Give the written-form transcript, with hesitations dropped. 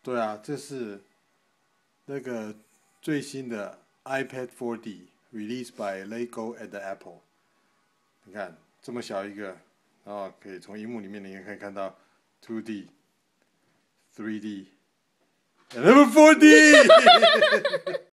对啊，这是那个最新的 iPad 4D released by Lego and Apple。你看这么小一个，然后可以从荧幕里面你也可以看到 2D、3D，and 4D。